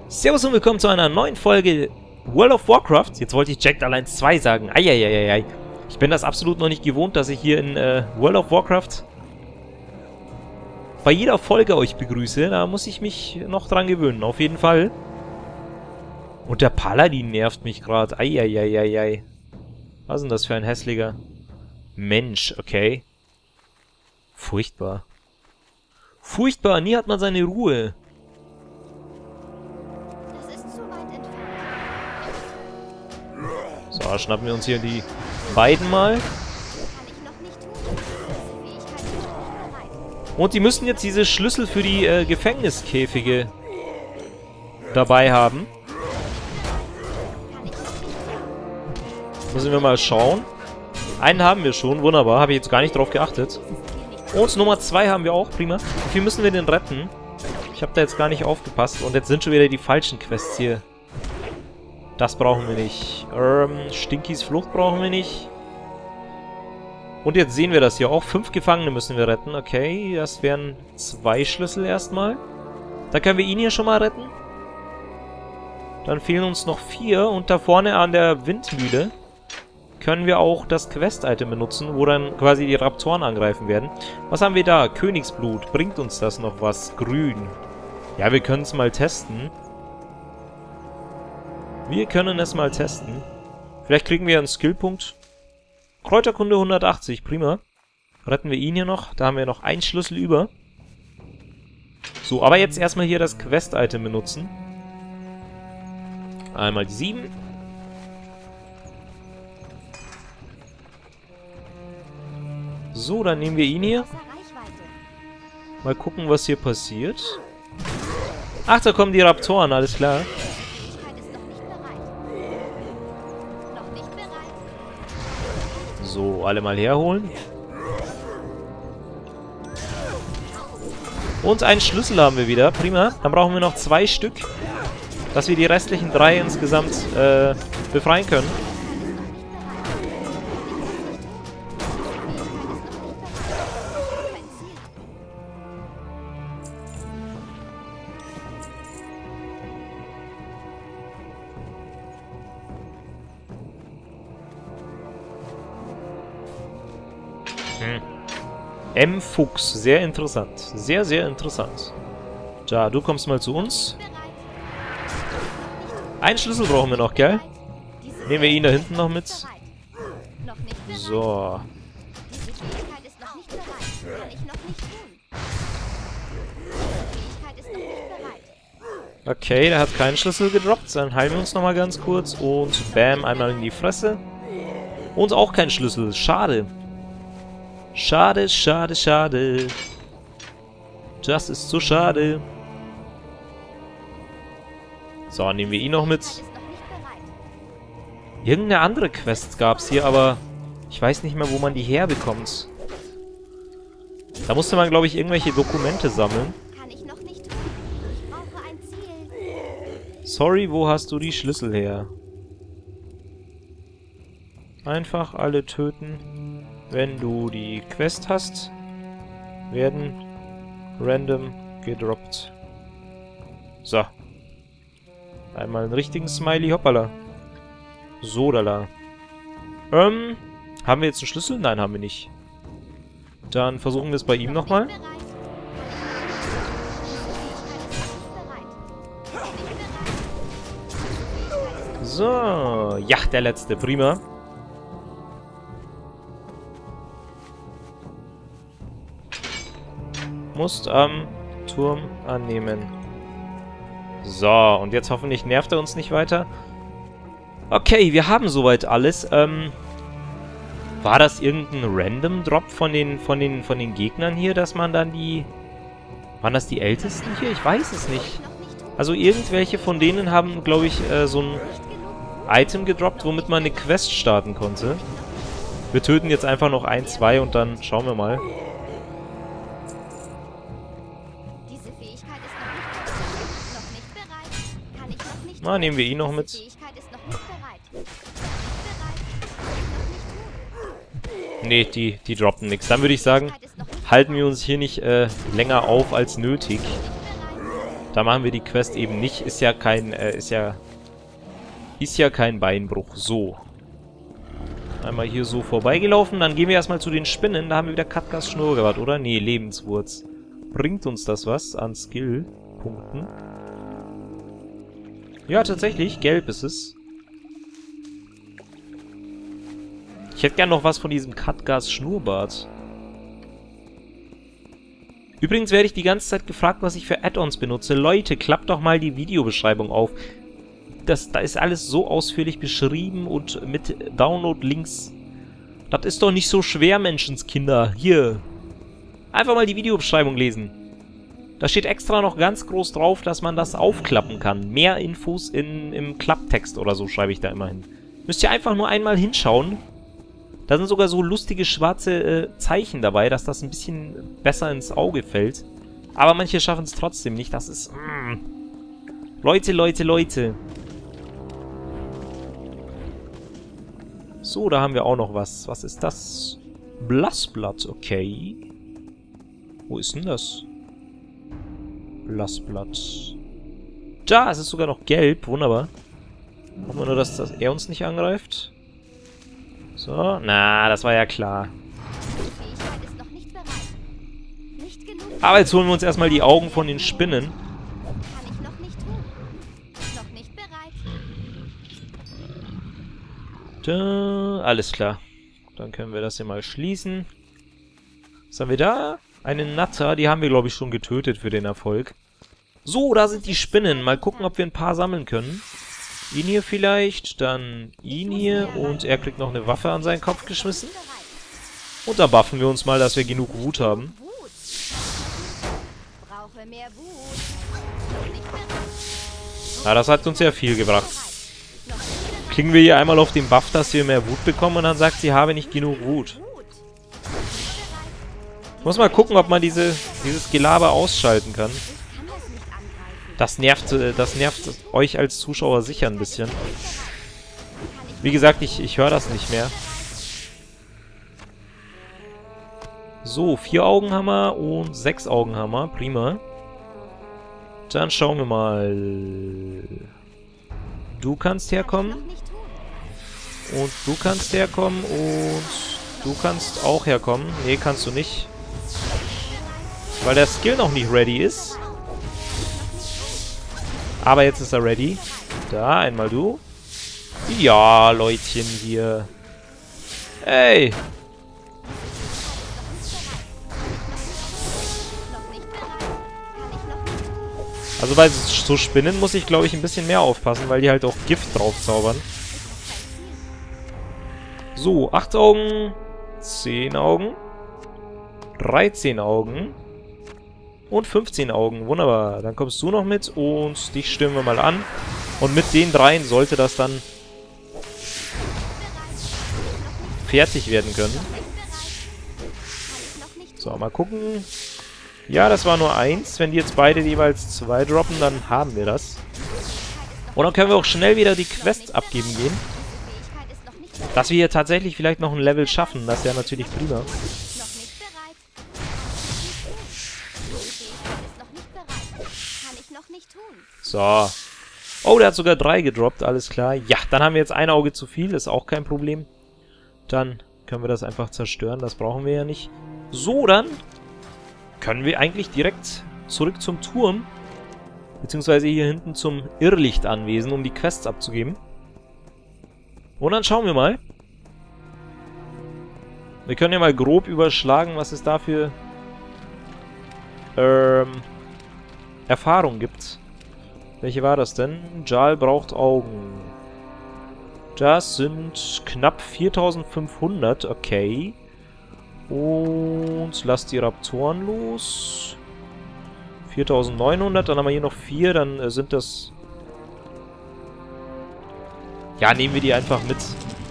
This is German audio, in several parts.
Servus und willkommen zu einer neuen Folge World of Warcraft. Jetzt wollte ich Jagged Alliance 2 sagen. Eieieiei. Ich bin das absolut noch nicht gewohnt, dass ich hier in World of Warcraft bei jeder Folge euch begrüße. Da muss ich mich noch dran gewöhnen, auf jeden Fall. Und der Paladin nervt mich gerade. Eieieiei. Was ist denn das für ein hässlicher Mensch, okay? Furchtbar. Furchtbar, nie hat man seine Ruhe. So, schnappen wir uns hier die beiden mal. Und die müssten jetzt diese Schlüssel für die Gefängniskäfige dabei haben. Müssen wir mal schauen. Einen haben wir schon, wunderbar. Habe ich jetzt gar nicht drauf geachtet. Und Nummer 2 haben wir auch, prima. Wie viel müssen wir denn retten? Ich habe da jetzt gar nicht aufgepasst. Und jetzt sind schon wieder die falschen Quests hier. Das brauchen wir nicht. Stinkys Flucht brauchen wir nicht. Und jetzt sehen wir das hier auch. 5 Gefangene müssen wir retten. Okay, das wären 2 Schlüssel erstmal. Da können wir ihn hier schon mal retten. Dann fehlen uns noch 4. Und da vorne an der Windmühle können wir auch das Quest-Item benutzen, wo dann quasi die Raptoren angreifen werden. Was haben wir da? Königsblut. Bringt uns das noch was? Grün. Ja, wir können es mal testen. Wir können es mal testen. Vielleicht kriegen wir einen Skillpunkt. Kräuterkunde 180, prima. Retten wir ihn hier noch. Da haben wir noch einen Schlüssel über. So, aber jetzt erstmal hier das Quest-Item benutzen. Einmal die 7. So, dann nehmen wir ihn hier. Mal gucken, was hier passiert. Ach, da kommen die Raptoren, alles klar. So, alle mal herholen. Und einen Schlüssel haben wir wieder. Prima. Dann brauchen wir noch 2 Stück, dass wir die restlichen 3 insgesamt befreien können. M-Fuchs, sehr interessant. Sehr, sehr interessant. Ja, du kommst mal zu uns. Einen Schlüssel brauchen wir noch, gell? Nehmen wir ihn da hinten noch mit. So. Okay, der hat keinen Schlüssel gedroppt. Dann heilen wir uns nochmal ganz kurz. Und bam, einmal in die Fresse. Und auch kein Schlüssel. Schade. Schade, schade, schade. Das ist so schade. So, nehmen wir ihn noch mit. Irgendeine andere Quest gab es hier, aber ich weiß nicht mehr, wo man die herbekommt. Da musste man, glaube ich, irgendwelche Dokumente sammeln. Sorry, wo hast du die Schlüssel her? Einfach alle töten. Wenn du die Quest hast, werden random gedroppt. So. Einmal einen richtigen Smiley, hoppala. Sodala. Haben wir jetzt einen Schlüssel? Nein, haben wir nicht. Dann versuchen wir es bei ihm nochmal. So. Ja, der letzte. Prima. Musst am Turm annehmen. So, und jetzt hoffentlich nervt er uns nicht weiter. Okay, wir haben soweit alles. War das irgendein Random Drop von den Gegnern hier, dass man dann die... Waren das die Ältesten hier? Ich weiß es nicht. Also irgendwelche von denen haben, glaube ich, so ein Item gedroppt, womit man eine Quest starten konnte. Wir töten jetzt einfach noch 1, 2 und dann schauen wir mal. Na, nehmen wir ihn noch mit. Nee, die droppen nichts. Dann würde ich sagen, halten wir uns hier nicht länger auf als nötig. Da machen wir die Quest eben nicht. Ist ja kein Beinbruch. So. Einmal hier so vorbeigelaufen. Dann gehen wir erstmal zu den Spinnen. Da haben wir wieder Khadgas Schnurrbart, oder? Nee, Lebenswurz. Bringt uns das was an Skill-Punkten? Ja, tatsächlich. Gelb ist es. Ich hätte gern noch was von diesem Khadgas Schnurrbart. Übrigens werde ich die ganze Zeit gefragt, was ich für Add-ons benutze. Leute, klappt doch mal die Videobeschreibung auf. Da ist alles so ausführlich beschrieben und mit Download-Links. Das ist doch nicht so schwer, Menschenskinder. Hier. Einfach mal die Videobeschreibung lesen. Da steht extra noch ganz groß drauf, dass man das aufklappen kann. Mehr Infos im Klapptext oder so schreibe ich da immer hin. Müsst ihr einfach nur einmal hinschauen. Da sind sogar so lustige schwarze Zeichen dabei, dass das ein bisschen besser ins Auge fällt. Aber manche schaffen es trotzdem nicht. Das ist... Leute, Leute, Leute. So, da haben wir auch noch was. Was ist das? Blassblatt, okay. Wo ist denn das? Blassblatt. Da, es ist sogar noch gelb. Wunderbar. Hoffen wir nur, dass er uns nicht angreift. So, na, das war ja klar. Aber jetzt holen wir uns erstmal die Augen von den Spinnen. Da, alles klar. Dann können wir das hier mal schließen. Was haben wir da? Eine Natter, die haben wir, glaube ich, schon getötet für den Erfolg. So, da sind die Spinnen. Mal gucken, ob wir ein paar sammeln können. Ihn hier vielleicht, dann ihn hier und er kriegt noch eine Waffe an seinen Kopf geschmissen. Und da buffen wir uns mal, dass wir genug Wut haben. Ja, das hat uns ja viel gebracht. Klicken wir hier einmal auf den Buff, dass wir mehr Wut bekommen und dann sagt sie, habe nicht genug Wut. Ich muss mal gucken, ob man dieses Gelaber ausschalten kann. Das nervt euch als Zuschauer sicher ein bisschen. Wie gesagt, ich höre das nicht mehr. So, 4 Augen haben wir und 6 Augen haben wir. Prima. Dann schauen wir mal. Du kannst herkommen. Und du kannst herkommen. Und du kannst auch herkommen. Nee, kannst du nicht. Weil der Skill noch nicht ready ist. Aber jetzt ist er ready. Da, einmal du. Ja, Leutchen hier. Ey. Also bei so Spinnen muss ich, glaube ich, ein bisschen mehr aufpassen, weil die halt auch Gift drauf zaubern. So, 8 Augen, 10 Augen, 13 Augen und 15 Augen. Wunderbar. Dann kommst du noch mit und dich stimmen wir mal an. Und mit den dreien sollte das dann fertig werden können. So, mal gucken. Ja, das war nur 1. Wenn die jetzt beide jeweils 2 droppen, dann haben wir das. Und dann können wir auch schnell wieder die Quests abgeben gehen. Dass wir hier tatsächlich vielleicht noch ein Level schaffen, das ist ja natürlich prima. So. Oh, der hat sogar 3 gedroppt, alles klar. Ja, dann haben wir jetzt ein Auge zu viel, ist auch kein Problem. Dann können wir das einfach zerstören, das brauchen wir ja nicht. So, dann können wir eigentlich direkt zurück zum Turm. Beziehungsweise hier hinten zum Irrlichtanwesen, um die Quests abzugeben. Und dann schauen wir mal. Wir können ja mal grob überschlagen, was es da für Erfahrung gibt. Welche war das denn? Jal braucht Augen. Das sind knapp 4500, okay. Und lasst die Raptoren los. 4900, dann haben wir hier noch 4, dann sind das... Ja, nehmen wir die einfach mit.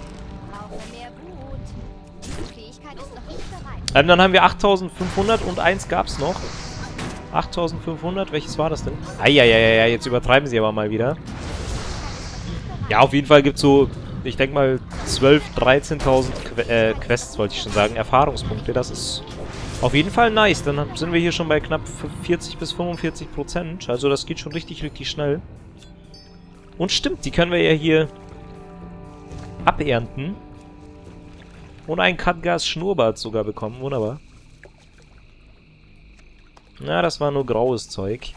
Dann haben wir 8500 und 1 gab es noch. 8500, welches war das denn? Eieieiei, jetzt übertreiben sie aber mal wieder. Ja, auf jeden Fall gibt es so, ich denke mal, 12.000, 13.000 Quests, wollte ich schon sagen. Erfahrungspunkte, das ist Auf jeden Fall nice. Dann sind wir hier schon bei knapp 40 bis 45%. Also das geht schon richtig, richtig schnell. Und stimmt, die können wir ja hier abernten. Und einen Katgas-Schnurrbart sogar bekommen. Wunderbar. Na, das war nur graues Zeug.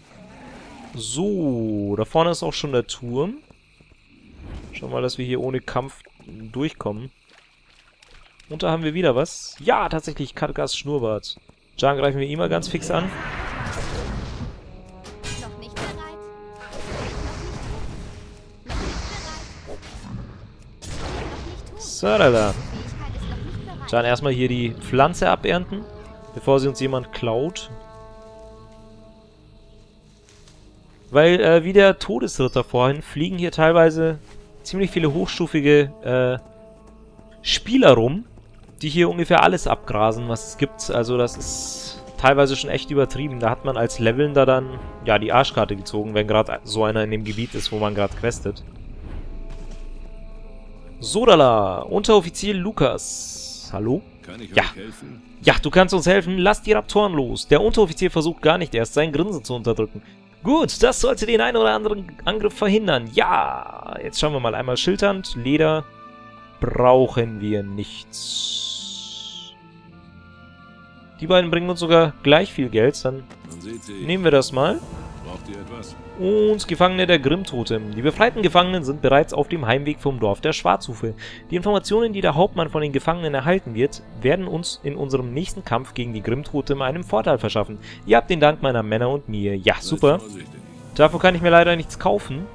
So, da vorne ist auch schon der Turm. Schauen wir mal, dass wir hier ohne Kampf durchkommen. Und da haben wir wieder was. Ja, tatsächlich, Katgas Schnurrbart. Jan, greifen wir ihn mal ganz fix an. Noch nicht bereit. So, da. Fähigkeit ist noch nicht bereit. Jan, erstmal hier die Pflanze abernten, bevor sie uns jemand klaut. Weil, wie der Todesritter vorhin, fliegen hier teilweise ziemlich viele hochstufige Spieler rum, die hier ungefähr alles abgrasen, was es gibt. Also das ist teilweise schon echt übertrieben. Da hat man als Levelnder dann, ja, die Arschkarte gezogen, wenn gerade so einer in dem Gebiet ist, wo man gerade questet. Sodala, Unteroffizier Lukas. Hallo? Kann ich Ja. euch helfen? Ja, du kannst uns helfen. Lass die Raptoren los. Der Unteroffizier versucht gar nicht erst, sein Grinsen zu unterdrücken. Gut, das sollte den einen oder anderen Angriff verhindern. Ja, jetzt schauen wir mal einmal Schildhand. Leder brauchen wir nichts. Die beiden bringen uns sogar gleich viel Geld. Dann Man sieht sie. nehmen wir das mal. Braucht ihr etwas? Und Gefangene der Grimm-Totem. Die befreiten Gefangenen sind bereits auf dem Heimweg vom Dorf der Schwarzhufe. Die Informationen, die der Hauptmann von den Gefangenen erhalten wird, werden uns in unserem nächsten Kampf gegen die Grimm-Totem einen Vorteil verschaffen. Ihr habt den Dank meiner Männer und mir. Ja, super. Seid vorsichtig. Dafür kann ich mir leider nichts kaufen.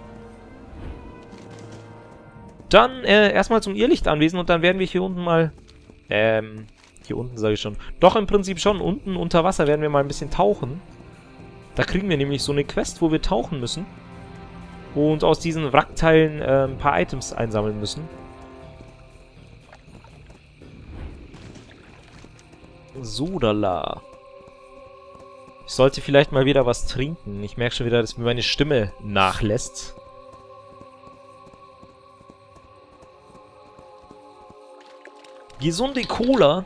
Dann erstmal zum Irrlichtanwesen und dann werden wir hier unten mal... hier unten sage ich schon. Doch, im Prinzip schon. Unten unter Wasser werden wir mal ein bisschen tauchen. Da kriegen wir nämlich so eine Quest, wo wir tauchen müssen. Und aus diesen Wrackteilen ein paar Items einsammeln müssen. Sodala. Ich sollte vielleicht mal wieder was trinken. Ich merke schon wieder, dass mir meine Stimme nachlässt. Gesunde Cola.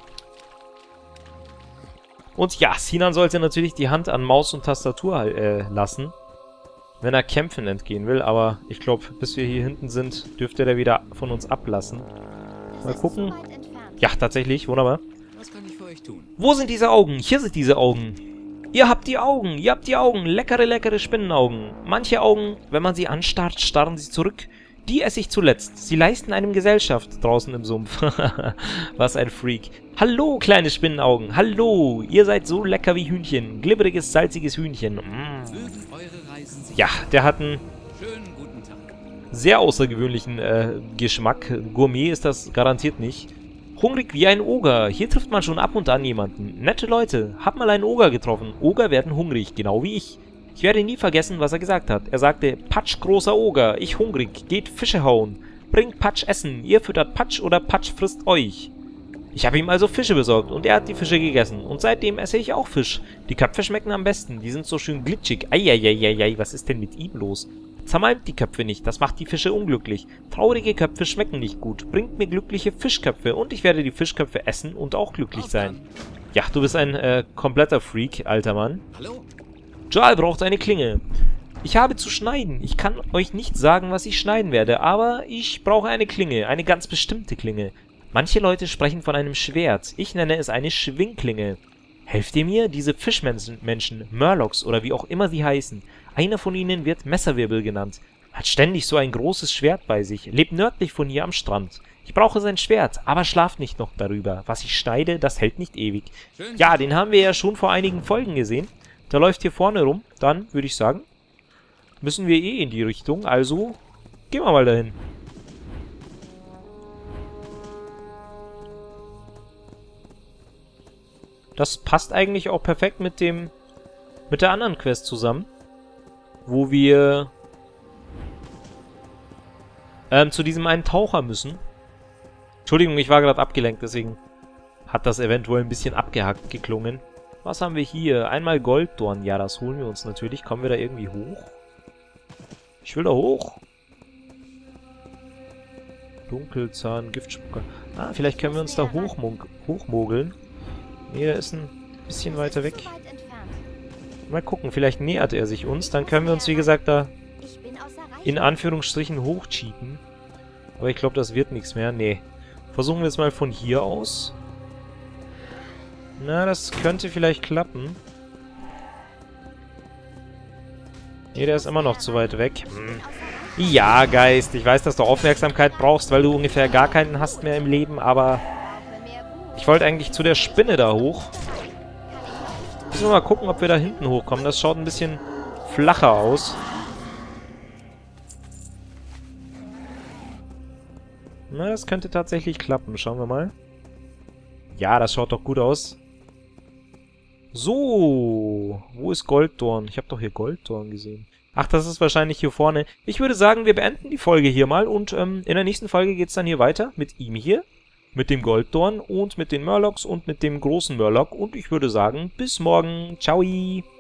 Und ja, Sinan sollte natürlich die Hand an Maus und Tastatur lassen, wenn er Kämpfen entgehen will. Aber ich glaube, bis wir hier hinten sind, dürfte der wieder von uns ablassen. Mal gucken. Weit entfernt. Ja, tatsächlich, wunderbar. Was kann ich für euch tun? Wo sind diese Augen? Hier sind diese Augen. Ihr habt die Augen, ihr habt die Augen. Leckere, leckere Spinnenaugen. Manche Augen, wenn man sie anstarrt, starren sie zurück. Die esse ich zuletzt. Sie leisten einem Gesellschaft draußen im Sumpf. Was ein Freak. Hallo, kleine Spinnenaugen. Hallo. Ihr seid so lecker wie Hühnchen. Glibberiges, salziges Hühnchen. Mm. Mögen eure Reisen sicher. Ja, der hat einen Schönen guten Tag. sehr außergewöhnlichen Geschmack. Gourmet ist das garantiert nicht. Hungrig wie ein Oger. Hier trifft man schon ab und an jemanden. Nette Leute. Hab mal einen Oger getroffen. Oger werden hungrig, genau wie ich. Ich werde nie vergessen, was er gesagt hat. Er sagte, Patsch, großer Oger, ich hungrig, geht Fische hauen. Bringt Patsch essen, ihr füttert Patsch oder Patsch frisst euch. Ich habe ihm also Fische besorgt und er hat die Fische gegessen. Und seitdem esse ich auch Fisch. Die Köpfe schmecken am besten, die sind so schön glitschig. Eieieiei, was ist denn mit ihm los? Zermalmt die Köpfe nicht, das macht die Fische unglücklich. Traurige Köpfe schmecken nicht gut. Bringt mir glückliche Fischköpfe und ich werde die Fischköpfe essen und auch glücklich sein. Ja, du bist ein kompletter Freak, alter Mann. Hallo? Joel braucht eine Klinge. Ich habe zu schneiden. Ich kann euch nicht sagen, was ich schneiden werde, aber ich brauche eine Klinge, eine ganz bestimmte Klinge. Manche Leute sprechen von einem Schwert. Ich nenne es eine Schwingklinge. Helft ihr mir? Diese Fischmenschen, Murlocs oder wie auch immer sie heißen. Einer von ihnen wird Messerwirbel genannt. Hat ständig so ein großes Schwert bei sich. Lebt nördlich von hier am Strand. Ich brauche sein Schwert, aber schlaft nicht noch darüber. Was ich schneide, das hält nicht ewig. Schön. Ja, den haben wir ja schon vor einigen Folgen gesehen. Der läuft hier vorne rum. Dann, würde ich sagen, müssen wir eh in die Richtung. Also, gehen wir mal dahin. Das passt eigentlich auch perfekt mit der anderen Quest zusammen. Wo wir zu diesem einen Taucher müssen. Entschuldigung, ich war gerade abgelenkt, deswegen hat das eventuell ein bisschen abgehackt geklungen. Was haben wir hier? Einmal Golddorn. Ja, das holen wir uns natürlich. Kommen wir da irgendwie hoch? Ich will da hoch. Dunkelzahn, Giftspucker. Ah, vielleicht können wir uns da hochmogeln. Nee, der ist ein bisschen weiter weg. Zu weit entfernt. Mal gucken, vielleicht nähert er sich uns. Dann können wir uns, wie gesagt, da Ich bin außer Reichweite. in Anführungsstrichen hochcheaten. Aber ich glaube, das wird nichts mehr. Nee. Versuchen wir es mal von hier aus. Na, das könnte vielleicht klappen. Nee, der ist immer noch zu weit weg. Ja, Geist, ich weiß, dass du Aufmerksamkeit brauchst, weil du ungefähr gar keinen hast mehr im Leben, aber ich wollte eigentlich zu der Spinne da hoch. Müssen wir mal gucken, ob wir da hinten hochkommen. Das schaut ein bisschen flacher aus. Na, das könnte tatsächlich klappen. Schauen wir mal. Ja, das schaut doch gut aus. So, wo ist Golddorn? Ich habe doch hier Golddorn gesehen. Ach, das ist wahrscheinlich hier vorne. Ich würde sagen, wir beenden die Folge hier mal und in der nächsten Folge geht es dann hier weiter mit ihm hier, mit dem Golddorn und mit den Murlocs und mit dem großen Murloc. Und ich würde sagen, bis morgen. Ciao.